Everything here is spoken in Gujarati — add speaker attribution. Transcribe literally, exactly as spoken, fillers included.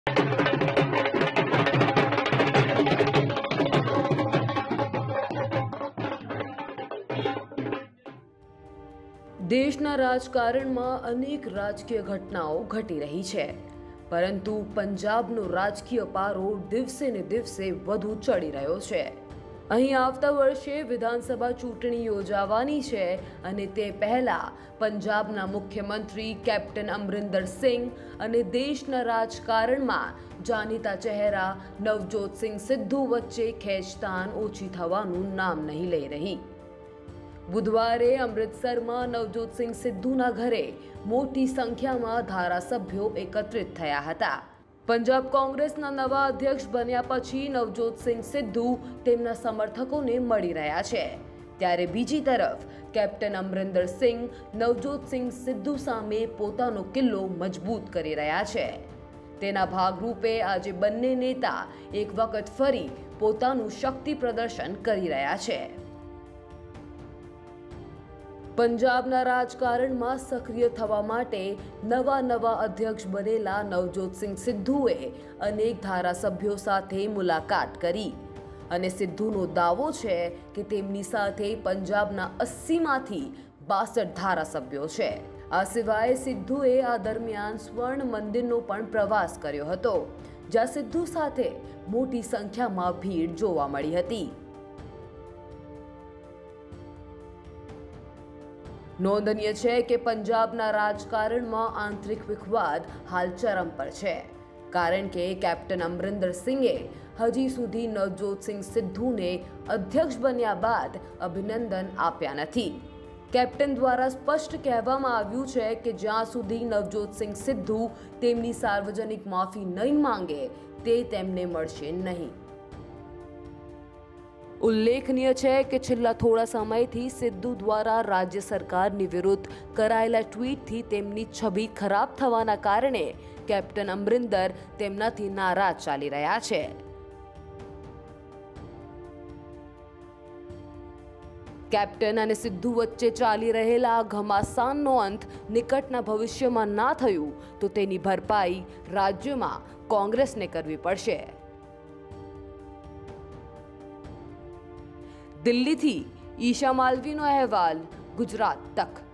Speaker 1: દેશના રાજકારણમાં અનેક રાજકીય ઘટનાઓ ઘટી રહી છે, પરંતુ પંજાબનો રાજકીય પારો દિવસે ને દિવસે વધુ ચડી રહ્યો છે। અહીં આવતા વર્ષે વિધાનસભા ચૂંટણી યોજાવાની છે અને તે પહેલા પંજાબના મુખ્યમંત્રી કેપ્ટન અમરિંદર સિંહ અને દેશના રાજકારણમાં જાણીતા ચહેરા નવજોત સિંહ સિદ્ધુ વચ્ચે ખેંચતાણ ઓછી થવાનું નામ નહીં લઈ રહી। બુધવારે અમૃતસરમાં નવજોત સિંહ સિદ્ધુના ઘરે મોટી સંખ્યામાં ધારાસભ્યો એકત્રિત થયા હતા। પંજાબ કોંગ્રેસના નવા અધ્યક્ષ બન્યા પછી નવજોત સિંહ સિદ્ધુ તેમના સમર્થકોને મળી રહ્યા છે, ત્યારે બીજી તરફ કેપ્ટન અમરિંદર સિંહ નવજોત સિંહ સિદ્ધુ સામે પોતાનો કિલ્લો મજબૂત કરી રહ્યા છે। તેના ભાગરૂપે આજે બંને નેતા એક વખત ફરી પોતાનું શક્તિ પ્રદર્શન કરી રહ્યા છે। પંજાબના રાજકારણમાં સક્રિય થવા માટે નવા નવા અધ્યક્ષ બનેલા નવજોત સિંહ સિદ્ધુએ અનેક ધારાસભ્યો સાથે મુલાકાત કરી અને સિદ્ધુનો દાવો છે કે તેમની સાથે પંજાબના અસ્સીમાંથી બાસઠ ધારાસભ્યો છે। આ સિવાય સિદ્ધુએ આ દરમિયાન સ્વર્ણ મંદિરનો પણ પ્રવાસ કર્યો હતો, જ્યાં સિદ્ધુ સાથે મોટી સંખ્યામાં ભીડ જોવા મળી હતી। નોંધનીય છે કે પંજાબના રાજકારણમાં આંતરિક વિખવાદ હાલ ચરમ પર છે, કારણ કે કેપ્ટન અમરિંદર સિંહે હજી સુધી નવજોત સિંહ સિદ્ધુને અધ્યક્ષ બન્યા બાદ અભિનંદન આપ્યા નથી। કેપ્ટન દ્વારા સ્પષ્ટ કહેવામાં આવ્યું છે કે જ્યાં સુધી નવજોત સિંહ સિદ્ધુ તેમની સાર્વજનિક માફી નહીં માંગે તે તેમને મળશે નહીં। ઉલ્લેખનીય છે કે છેલ્લા થોડા સમયથી સિદ્ધુ દ્વારા રાજ્ય સરકારની વિરુદ્ધ કરાયેલા ટ્વીટથી તેમની છબી ખરાબ થવાના કારણે કેપ્ટન અમરિંદર તેમનાથી નારાજ ચાલી રહ્યા છે। કેપ્ટન અને સિદ્ધુ વચ્ચે ચાલી રહેલા ઘમાસાનનો અંત નિકટના ભવિષ્યમાં ના થયું તો તેની ભરપાઈ રાજ્યમાં કોંગ્રેસને કરવી પડશે। દિલ્હીથી ઈશા માલવીનો અહેવાલ, ગુજરાત તક।